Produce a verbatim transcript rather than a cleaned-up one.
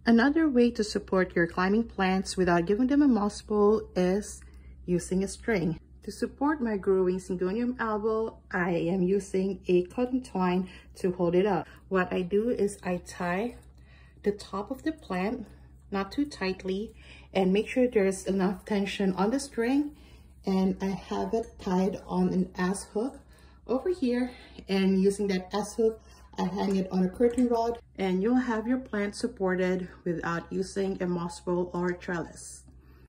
Another way to support your climbing plants without giving them a moss bowl is using a string. To support my growing Syngonium albo, I am using a cotton twine to hold it up. What I do is I tie the top of the plant, not too tightly, and make sure there's enough tension on the string, and I have it tied on an S hook over here, and using that S hook, I hang it on a curtain rod, and you'll have your plant supported without using a moss bowl or a trellis.